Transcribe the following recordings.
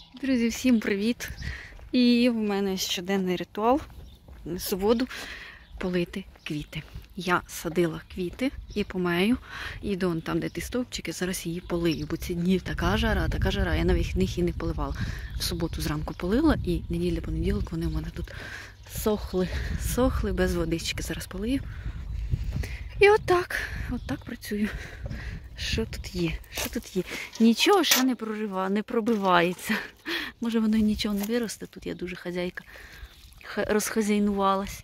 Друзі, всім привіт! І в мене щоденний ритуал несу воду полити квіти. Я садила квіти і помею. Іду вон там, де ті стовпчики, зараз її полию, бо ці дні така жара. Я на вихідних і не поливала. В суботу зранку полила і неділя-понеділок вони в мене тут сохли без водички. Зараз полию. І отак працюю. Що тут є? Нічого ще не пробивається. Може воно і нічого не виросте. Тут я дуже хазяйка розхазяйнувалась.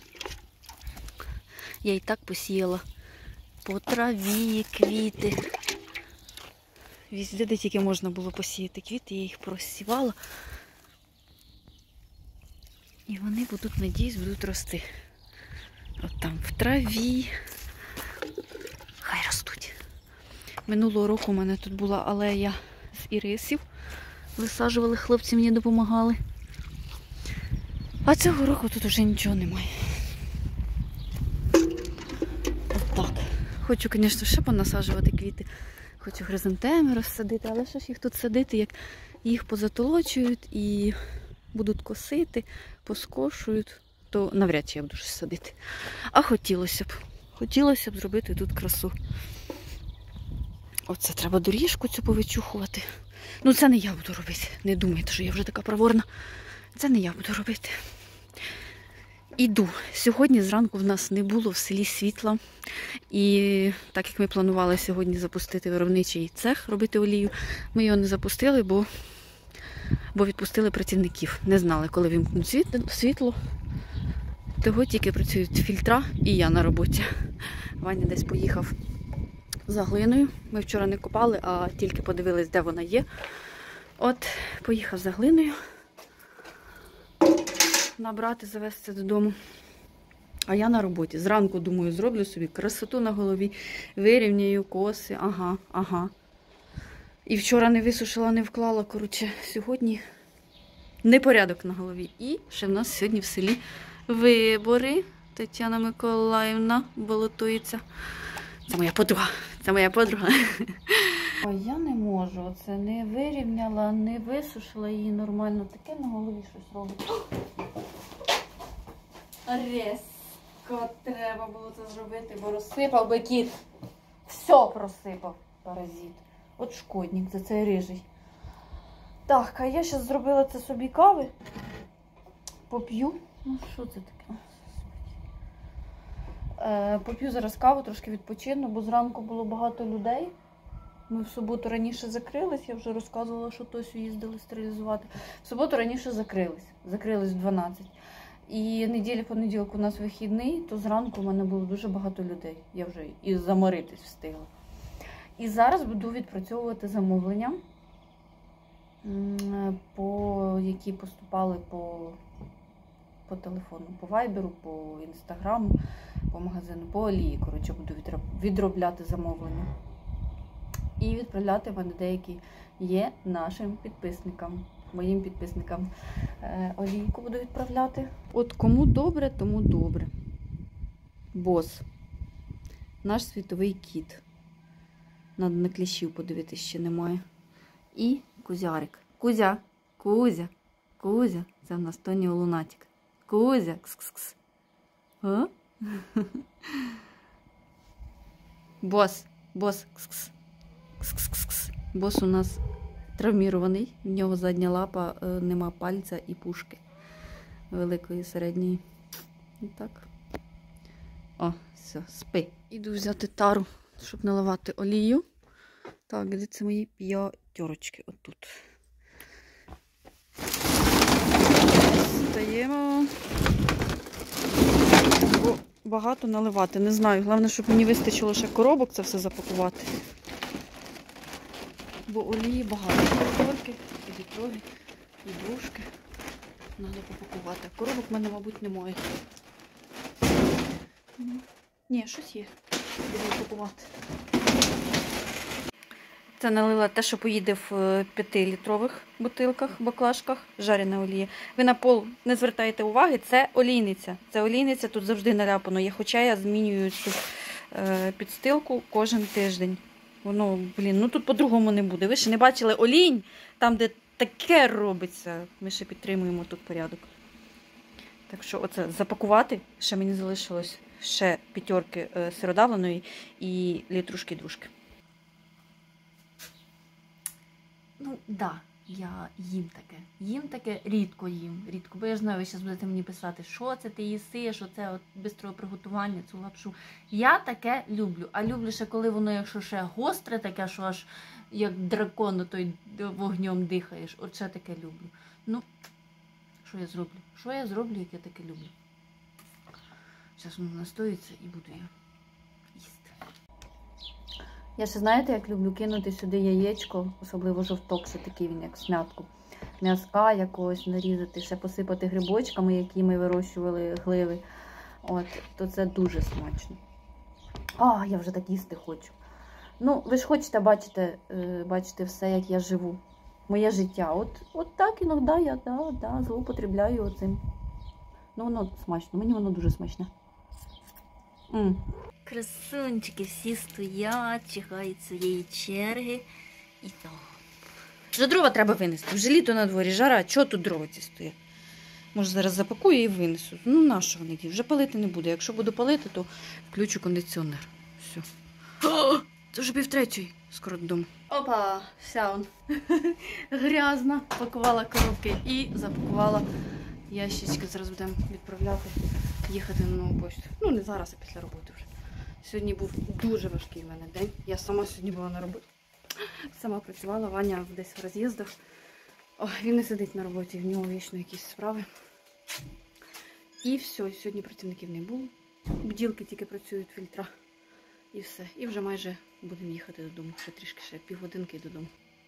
Я і так посіяла по траві квіти. Везде, де тільки можна було посіяти квіти, я їх просівала. І вони будуть, надіюсь, будуть рости. От там в траві. Хай ростуть. Минулого року у мене тут була алея з ірисів. Висаджували, хлопці мені допомагали. А цього року тут вже нічого немає. От так. Хочу, звісно, ще понасаджувати квіти. Хочу хризантеми розсадити, але що ж їх тут садити, як їх позатолочують і будуть косити, поскошують, то навряд чи я буду щось садити. А хотілося б зробити тут красу. Оце треба доріжку цю повичухувати. Ну це не я буду робити. Не думайте, що я вже така проворна. Це не я буду робити. Іду. Сьогодні зранку в нас не було в селі світла. І так як ми планували сьогодні запустити виробничий цех, робити олію, ми його не запустили, бо відпустили працівників. Не знали, коли вимкнуть світло. Того тільки працюють фільтра і я на роботі. Ваня десь поїхав за глиною. Ми вчора не копали, а тільки подивились, де вона є. От, поїхав за глиною. Набрати, завезти додому. А я на роботі. Зранку, думаю, зроблю собі красоту на голові, вирівняю коси. Ага. І вчора не висушила, не вклала. Коротше, сьогодні непорядок на голові. І ще в нас сьогодні в селі вибори. Тетяна Миколаївна балотується. Це моя подруга. А я не можу. Оце не вирівняла, не висушила її нормально. Таке на голові щось робить. Резко треба було це зробити, бо розсипав би кіт. Все просипав, паразит. От шкодник, це цей рижий. Так, а я зараз зробила це собі кави. Поп'ю. Ну, що це таке? Поп'ю зараз каву, трошки відпочину, бо зранку було багато людей. Ми в суботу раніше закрились, я вже розказувала, що Тосю їздили стерилізувати. В суботу раніше закрились в 12. І неділя-понеділок у нас вихідний, то зранку в мене було дуже багато людей. Я вже і заморитись встигла. І зараз буду відпрацьовувати замовлення, які поступали по телефону, по вайберу, по інстаграму, по магазину, по олії. Коротше, буду відробляти замовлення. І відправляти в мене деякі є нашим підписникам, моїм підписникам. Олійку буду відправляти. От кому добре, тому добре. Бос. Наш світовий кіт. Надо на кліщів подивитися, ще немає. І Кузярик. Кузя. Це в нас Тоніо Лунатик. Кузя. Кс-кс-кс. А? Бос. Кс-кс. Кс-кс-кс. Бос у нас травмірований. В нього задня лапа, нема пальця і пушки. Великої, середньої. І так. О, все, спи. Іду взяти тару, щоб наливати олію. Так, де це мої п'ятерочки? Отут. Стаємо. Бо багато наливати. Не знаю. Головне, щоб мені вистачило ще коробок це все запакувати. Бо олії багато. Корки, літрові, відрушки. Треба попакувати. Коробок в мене, мабуть, немає. Ні, щось є. Буду пакувати. Це налила те, що поїде в 5-літрових бутилках, баклажках, жарена олія. Ви на пол не звертаєте уваги, це олійниця. Це олійниця, тут завжди наляпано є, хоча я змінюю цю підстилку кожен тиждень. Воно, ну тут по-другому не буде. Ви ще не бачили олійн, там де таке робиться. Ми ще підтримуємо тут порядок. Так що оце запакувати. Ще мені залишилось ще 5 сиродавленої і літрушки дружки. Ну, да, я їм таке, рідко їм, рідко. Бо я ж знаю, ви зараз будете мені писати, що це ти їси, що це от бистрого приготування, цю лапшу. Я таке люблю. А люблю ще, коли воно, якщо ще гостре таке, що аж як дракон, той вогнем дихаєш. От ще таке люблю. Ну, що я зроблю? Що я зроблю, як я таке люблю? Зараз воно настоїться і буду я їсти. Я ще, знаєте, як люблю кинути сюди яєчко, особливо жовток, ще такий він, як смятку. М'язка якогось нарізати, ще посипати грибочками, які ми вирощували, гливи. От, то це дуже смачно. А, я вже так їсти хочу. Ну, ви ж хочете бачити все, як я живу. Моє життя. От так іноді я злоупотребляю оцим. Ну, воно смачно. Мені воно дуже смачне. Красунчики всі стоять, чекають своєї черги. І так. Вже дрова треба винести. Вже літо на дворі, жара. Чого тут дрова ці стоять? Може, зараз запакую і винесу. Ну, нащо вони ті? Вже палити не буду. Якщо буду палити, то включу кондиціонер. Все. О, це вже 2:30. Скоро додому. Опа, вся он. Грязна. Пакувала коробки і запакувала ящички. Зараз будемо відправляти, їхати на нову пошту. Ну, не зараз, а після роботи вже. Сьогодні був дуже важкий в мене день. Я сама сьогодні була на роботі. Сама працювала, Ваня десь в роз'їздах. Він не сидить на роботі, в нього вічно якісь справи. І все, сьогодні працівників не було. Бділки тільки працюють, фільтра. І все. І вже майже будемо їхати додому. Ще трішки, ще півгодинки додому.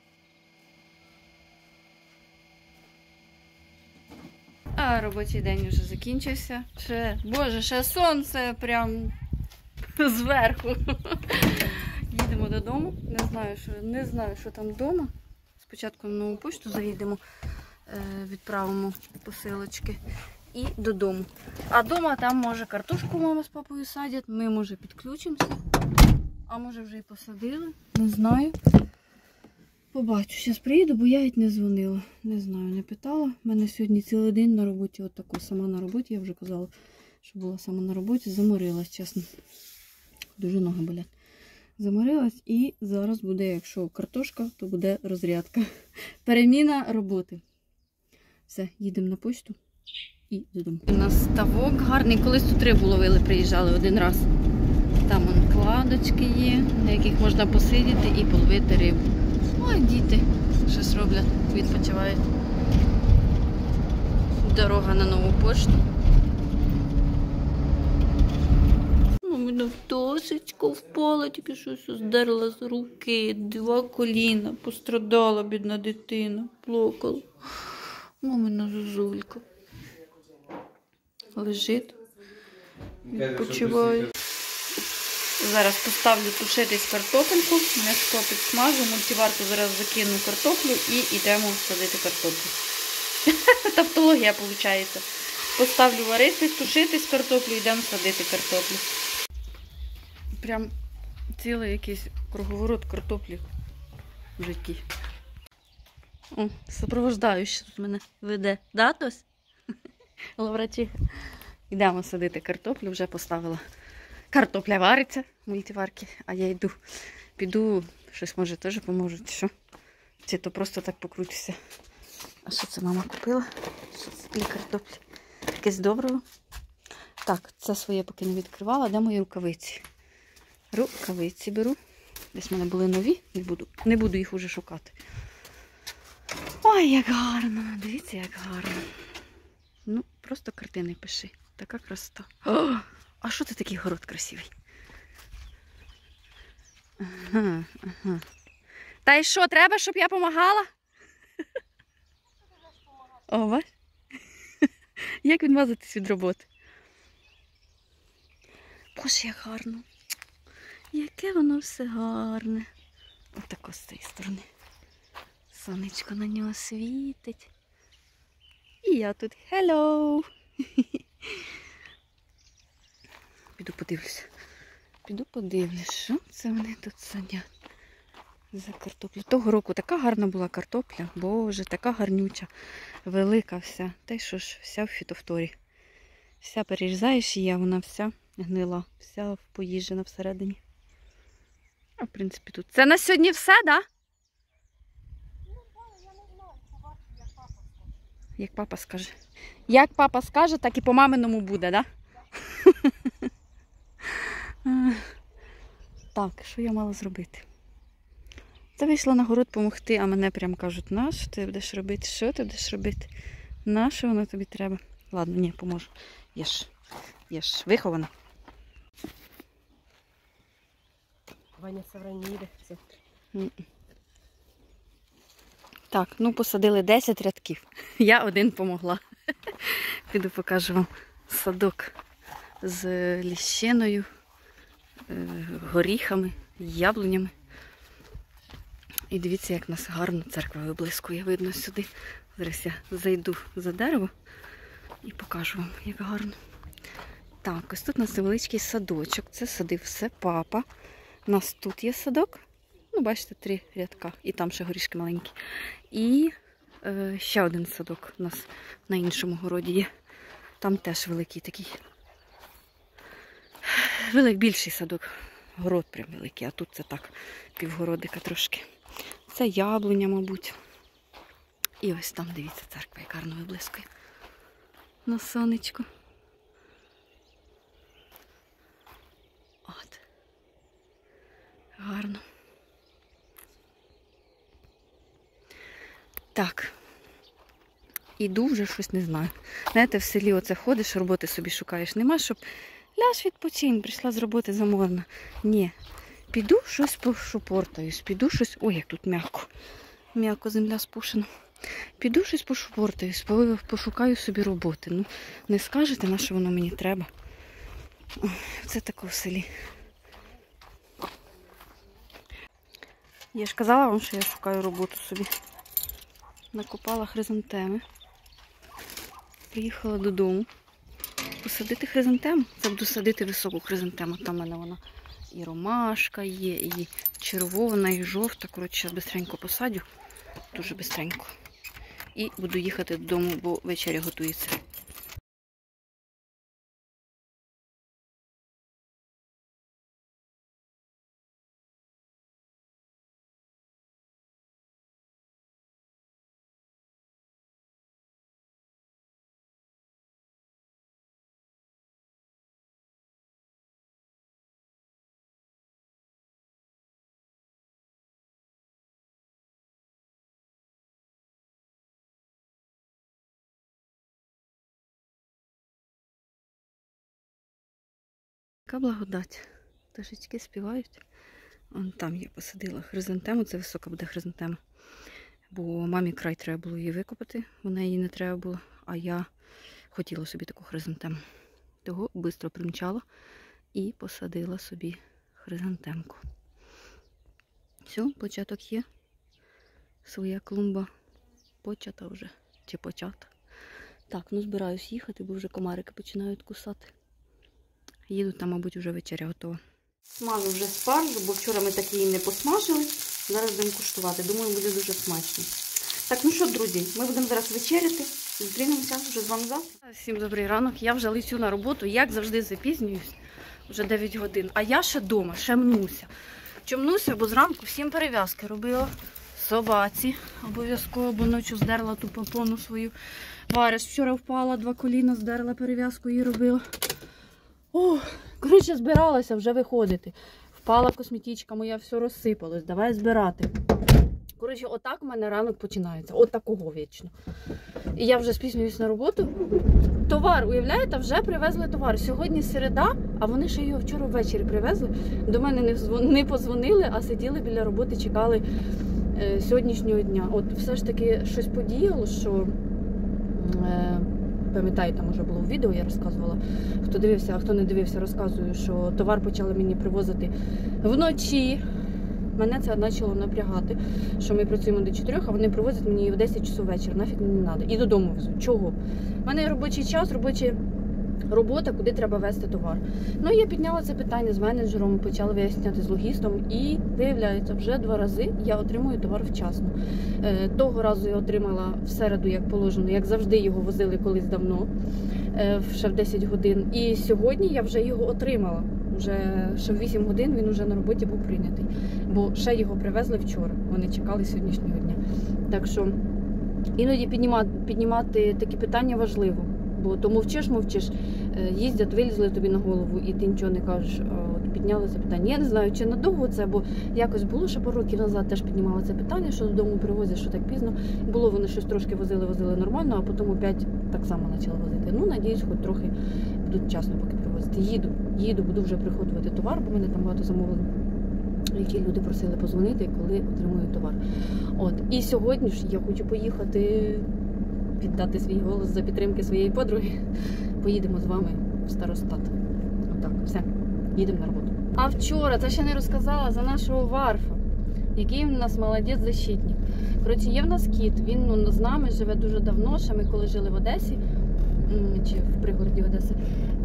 А робочий день вже закінчився. Боже, ще сонце прям зверху. Їдемо додому. Не знаю, що там вдома. Спочатку на нову пошту заїдемо, відправимо посилочки і додому. А вдома там, може, картошку мама з папою садять, ми, може, підключимося. А може, вже і посадили. Не знаю. Побачу. Зараз приїду, бо я геть не дзвонила. Не знаю, не питала. У мене сьогодні цілий день на роботі. От тако, сама на роботі, я вже казала, що була сама на роботі. Заморилась, чесно. Дуже ноги болять. Заморилась і зараз буде, якщо картошка, то буде розрядка. Переміна роботи. Все, їдемо на почту і додому. У нас ставок гарний. Колись тут рибу ловили, приїжджали один раз. Там вон кладочки є, на яких можна посидіти і половити рибу. Ой, діти щось роблять, відпочивають. Дорога на нову пошту. Мене досочку впала, тільки щось здерла з руки, 2 коліна, пострадала бідна дитина, плакала. Мамина зозулька. Лежить, відпочиває. Зараз поставлю тушитись картопельку, м'яско підсмажу, мультиварку зараз закину картоплю і йдемо садити картоплю. Тавтологія виходить. Поставлю варитись, тушитись картоплю, йдемо садити картоплю. Прям цілий якийсь круговорот картоплі в житті. О, супровождаючий тут мене веде. Да, Тось? Лаврачиха. Йдемо садити картоплю, вже поставила. Картопля вариться в мультиварці, а я піду, щось може теж поможуть, що? Чи то просто так покрутися. А що це мама купила? Що це для картоплі? Якесь добриво. Так, це своє поки не відкривала. Де мої рукавиці? Рукавиці беру. Десь в мене були нові, не буду їх уже шукати. Ой, як гарно! Дивіться, як гарно. Ну, просто картини пиши. Така красота. О, а що це такий город красивий? Ага. Та й що, треба, щоб я допомагала? О, бач? Як відмазатись від роботи? Боже, як гарно. Яке воно все гарне. Отако з цієї сторони. Сонечко на нього світить. І я тут. Hello! Піду подивлюся, що це вони тут садять. за картоплю. Того року така гарна була картопля, боже, така гарнюча, велика вся. Та й що ж, вся в фітофторі. Вся перерізаєш її, а вона вся гнила, вся поїжджена всередині. А в принципі тут. Це на сьогодні все, так? Да? Як папа скаже. Як папа скаже, так і по маминому буде, так? Да? Так, що я мала зробити? Та вийшла на город допомогти, а мене прям кажуть, на що ти будеш робити? Що ти будеш робити? На що воно тобі треба? Ладно, ні, поможу. Я ж вихована. Ваня Саврань не їде. Так, ну посадили 10 рядків. Я один помогла. Піду покажу вам садок з ліщиною, горіхами, яблунями. І дивіться, як нас гарно церква виблискує. Видно сюди. Зараз я зайду за дерево і покажу вам, як гарно. Так, ось тут у нас невеличкий садочок. Це садив все папа. У нас тут є садок. Ну, бачите, 3 рядка. І там ще горішки маленькі. І ще один садок у нас на іншому городі є. Там теж великий такий. Більший садок. Город прям великий, а тут це так, півгородика трошки. Це яблуня, мабуть. І ось там, дивіться, церква, як гарно виблискує. На сонечку. От. Гарно. Так. Іду вже щось не знаю. Знаєте, в селі оце ходиш, роботи собі шукаєш. Нема, щоб ляж відпочинь, прийшла з роботи заморна. Ні. Піду щось пошупортаюсь, піду щось... Ой, як тут м'яко. М'яко земля спушена. Піду щось пошупортаюсь, пошукаю собі роботи. Ну, не скажете, на що воно мені треба. Це таке в селі. Я ж казала вам, що я шукаю роботу собі. Накопала хризантеми. Приїхала додому. Посадити хризантему. Це буду садити високу хризантему. Там в мене вона і ромашка є, і червона, і жовта. Коротше, бистренько посадю. Дуже бистренько. І буду їхати додому, бо вечеря готується. Яка благодать. Пташечки співають. Вон там я посадила хризантему, це висока буде хризантема. Бо мамі край треба було її викопати, вона її не треба було, а я хотіла собі таку хризантему. Того швидко примчала і посадила собі хризантемку. Все, початок є. Своя клумба почата вже, чи почата. Так, ну збираюсь їхати, бо вже комарики починають кусати. Їду, там, мабуть, вже вечеря готова. Смажу вже спаржу, бо вчора ми так її не посмажили. Зараз будемо куштувати. Думаю, буде дуже смачно. Так, ну що, друзі, ми будемо зараз вечеряти. Зустрінемося вже з вами завтра. Всім добрий ранок. Я вже лечу на роботу, як завжди запізнююсь. Вже 9 годин. А я ще вдома, ще мнуся. Чомнуся, бо зранку всім перев'язки робила. Собаці обов'язково, бо ночі здерла ту попону свою. Варя вчора впала, 2 коліна здерла, перев'язку її робила. О, коротше, збиралася вже виходити. Впала косметичка моя, все розсипалось. Давай збирати. Коротше, отак у мене ранок починається. От такого вічно. І я вже спізнююсь на роботу. Товар, уявляєте, вже привезли товар. Сьогодні середа, а вони ще його вчора ввечері привезли. До мене не подзвонили, а сиділи біля роботи, чекали сьогоднішнього дня. От все ж таки щось подіяло, що... Пам'ятаю, там вже було в відео, я розказувала. Хто дивився, а хто не дивився, розказую, що товар почали мені привозити вночі. Мене це почало напрягати, що ми працюємо до 4, а вони привозять мені в 10 часов вечора. Нафіг мені не треба. І додому везуть. Чого? У мене робочий час, робоче робота, куди треба везти товар. Ну, я підняла це питання з менеджером, почала виясняти з логістом, і виявляється, вже 2 рази я отримую товар вчасно. Того разу я отримала в середу, як положено, як завжди його возили колись давно, ще в 10 годин. І сьогодні я вже його отримала. Ще в 8 годин він вже на роботі був прийнятий, бо ще його привезли вчора, вони чекали сьогоднішнього дня. Так що іноді піднімати такі питання важливо. Бо то мовчиш, їздять, вилізли тобі на голову, і ти нічого не кажеш, от підняли це питання. Я не знаю, чи надовго це, бо якось було ще пару років назад, теж піднімали це питання, що додому привозять, що так пізно. Було, вони щось трошки возили нормально, а потім опять так само почали возити. Ну, надіюсь, хоч трохи будуть вчасно поки привозити. Їду, буду вже приходувати товар, бо в мене там багато замовлень, які люди просили позвонити, коли отримую товар. От, і сьогодні ж я хочу поїхати, віддати свій голос за підтримки своєї подруги. Поїдемо з вами в Старостат. Отак, все, їдемо на роботу. А вчора, це ще не розказала, за нашого Варфа, який у нас молодець-защитник. Коротше, є в нас кіт, він з нами живе дуже давно, ще ми коли жили в Одесі, чи в пригороді Одеси,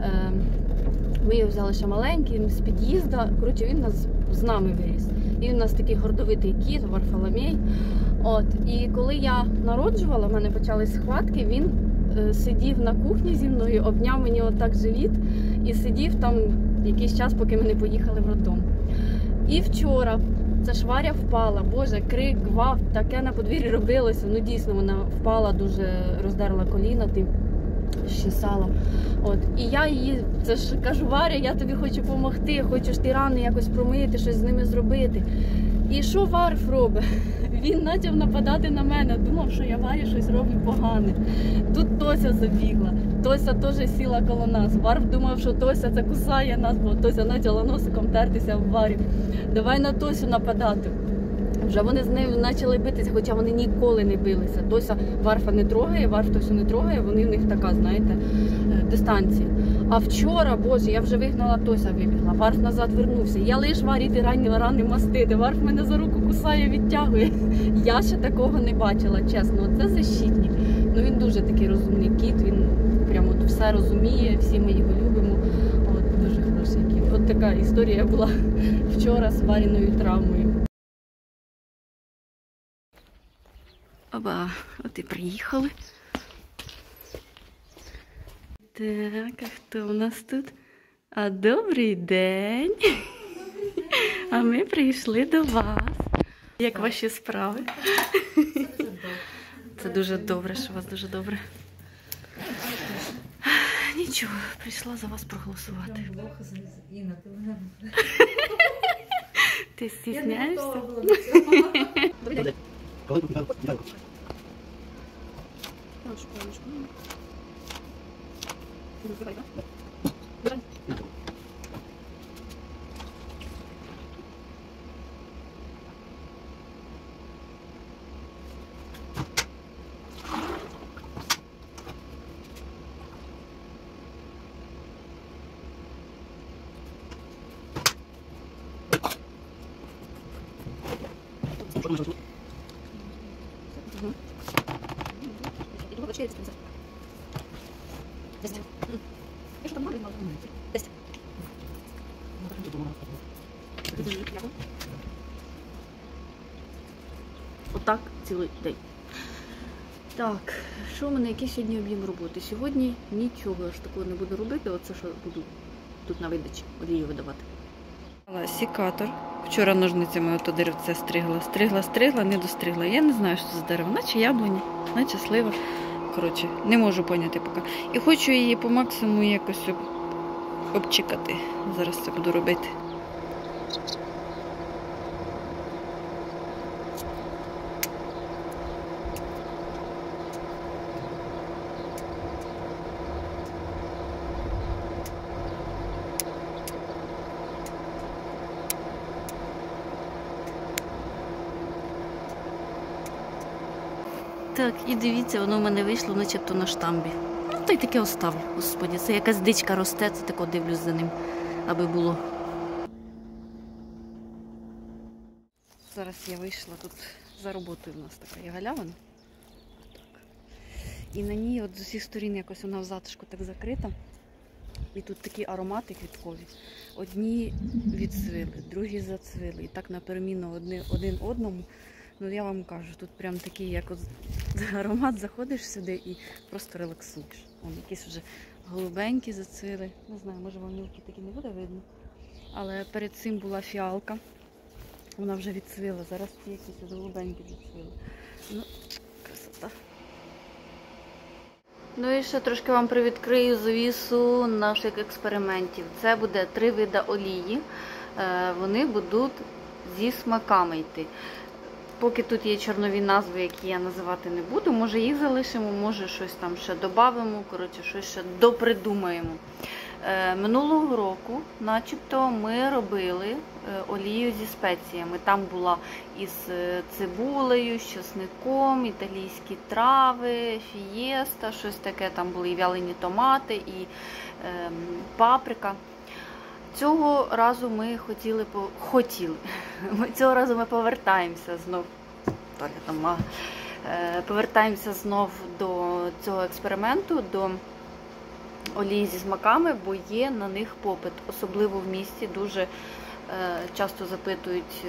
ми його взяли ще маленький, з під'їзду. Коротше, він з нами виріс. І він у нас такий гордовитий кіт, Варфоломей. От, і коли я народжувала, в мене почались схватки, він сидів на кухні зі мною, обняв мені отак живіт і сидів там якийсь час, поки ми не поїхали в роддом. І вчора ця шваря впала, боже, крик, гвалт, таке на подвір'ї робилося. Ну дійсно, вона впала, дуже роздерла коліна, щесала. От. І я їй, це ж кажу, Варя, я тобі хочу допомогти, хочу ж ти рани якось промити, щось з ними зробити. І що Варф робить? Він почав нападати на мене, думав, що я Варі щось роблю погане. Тут Тося забігла, Тося теж сіла коло нас. Варф думав, що Тося це кусає нас, бо Тося почала носиком тертися в Варі. Давай на Тосю нападати. Вже вони з нею почали битися, хоча вони ніколи не билися. Тося Варфа не трогає, Варф Тосю не трогає, вони в них така, знаєте, дистанція. А вчора, боже, я вже вигнала, Тося вибігла, Варф назад вернувся. Я лиш Варі ті рани мастити, Варф мене за руку кусає, відтягує. Я ще такого не бачила, чесно. Це защитник. Ну він дуже такий розумний кіт, він прямо все розуміє, всі ми його любимо. От, дуже хороший кіт. От така історія була вчора з Варіною травмою. Оба, от і приїхали. Так, а хто у нас тут? А добрий день. А ми прийшли до вас. Як ваші справи? Це дуже добре, що у вас дуже добре. Нічого, прийшла за вас проголосувати. Ти стісняєшся? Отак цілий день. Так, що в мене, який сьогодні об'єм роботи? Сьогодні нічого аж такого не буду робити, оце що буду тут на видачі олію видавати. Сікатор. Вчора ножницями ото деревце стригла. Стригла, не достригла. Я не знаю, що це за дерево. Наче яблуня, наче слива. Коротше, не можу поняти поки. І хочу її по максимуму якось обчикати. Зараз це буду робити. Так, і дивіться, воно в мене вийшло начебто на штамбі. Ну, та й таке оставлю, господі. Це якась дичка росте, це тако дивлюсь за ним, аби було. Зараз я вийшла тут за роботою, у нас така є галявина. Так. І на ній от з усіх сторін якось вона в затишку так закрита. І тут такі аромати квіткові. Одні відцвіли, другі зацвіли. І так на переміну один одному. Ну я вам кажу, тут прям такий як аромат, заходиш сюди і просто релаксуєш. Вон якісь вже голубенькі зацвіли. Не знаю, може вам мілкі такі не буде видно. Але перед цим була фіалка. Вона вже відцвіла. Зараз ці якісь голубенькі відцвіли. Ну, красота. Ну і ще трошки вам привідкрию завісу наших експериментів. Це буде 3 види олії. Вони будуть зі смаками йти. Поки тут є чорнові назви, які я називати не буду, може їх залишимо, може щось там ще додамо, коротше, щось ще допридумаємо. Минулого року, начебто, ми робили олію зі спеціями. Там була із цибулею, з чесником, італійські трави, фієста, щось таке. Там були і вялені томати, і паприка. Цього разу ми Цього разу ми повертаємося знов. Повертаємося знов до цього експерименту, до олії зі смаками, бо є на них попит. Особливо в місті дуже часто запитують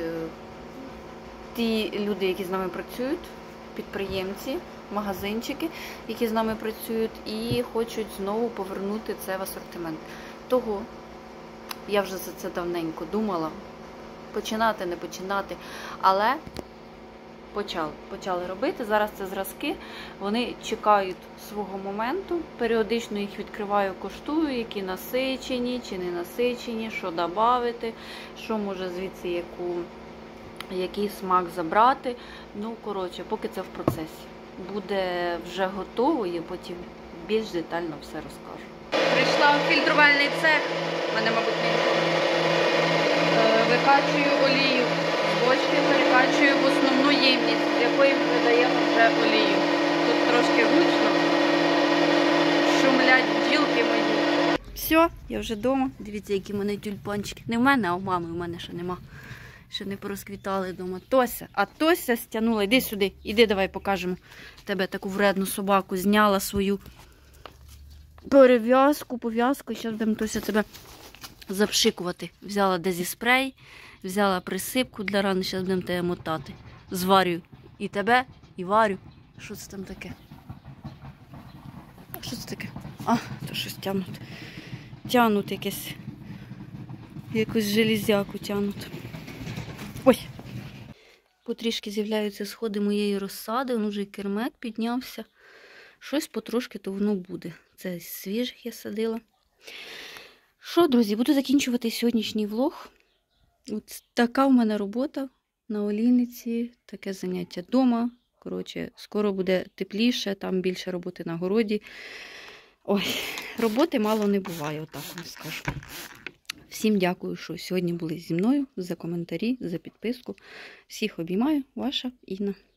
ті люди, які з нами працюють, підприємці, магазинчики, які з нами працюють і хочуть знову повернути це в асортимент. Того я вже за це давненько думала, починати, не починати, але почали робити. Зараз це зразки, вони чекають свого моменту, періодично їх відкриваю, коштую, які насичені чи не насичені, що додати, що може звідси який смак забрати. Ну, коротше, поки це в процесі. Буде вже готово, я потім більш детально все розкажу. Прийшла в фільтрувальний цех, в мене, мабуть, не викачую олію з бочки, перекачую в основну ємність, з якої ми видаємо вже олію. Тут трошки гучно, шумлять бджілки мої. Все, я вже вдома. Дивіться, які в мене тюльпанчики. Не в мене, а в мами, в мене ще нема. Ще не порозквітали вдома. Тося, а Тося стягнула. Іди сюди, іди, давай покажемо. Тебе таку вредну собаку зняла свою пов'язку. Зараз будемо, Тося, тебе запшикувати. Взяла дезіспрей, взяла присипку для рани, зараз будемо тебе мотати. Зварю і тебе, і варю. Що це там таке? Що це таке? А, то щось тягнуть. Тягнуть якусь железяку тягнуть. Ой! Потрішки з'являються сходи моєї розсади, воно вже і кермек піднявся. Щось потрошки то воно буде. Це свіжих я садила. Що, друзі, буду закінчувати сьогоднішній влог. От така в мене робота на олійниці, таке заняття вдома. Коротше, скоро буде тепліше, там більше роботи на городі. Ой, роботи мало не буває, отак вам скажу. Всім дякую, що сьогодні були зі мною, за коментарі, за підписку. Всіх обіймаю, ваша Інна.